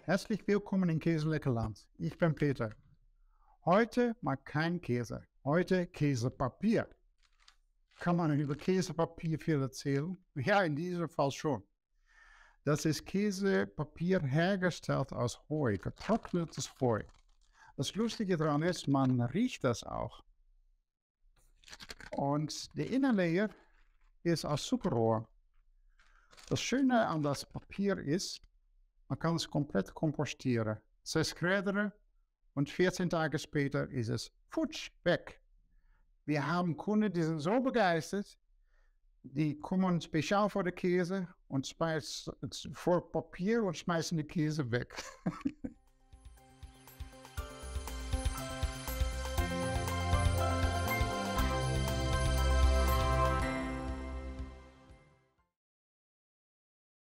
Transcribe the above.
Herzlich willkommen in Käseleckerland. Ich bin Peter. Heute mal kein Käse. Heute Käsepapier. Kann man über Käsepapier viel erzählen? Ja, in diesem Fall schon. Das ist Käsepapier hergestellt aus Heu, getrocknetes Heu. Das Lustige daran ist, man riecht das auch. Und die Innenlayer ist aus Zuckerrohr. Das Schöne an das Papier ist, man kann es komplett kompostieren, zerskreddern und 14 Tage später ist es futsch, weg. Wir haben Kunden, die sind so begeistert, die kommen spezial vor den Käse und schmeißen vor Papier und schmeißen den Käse weg.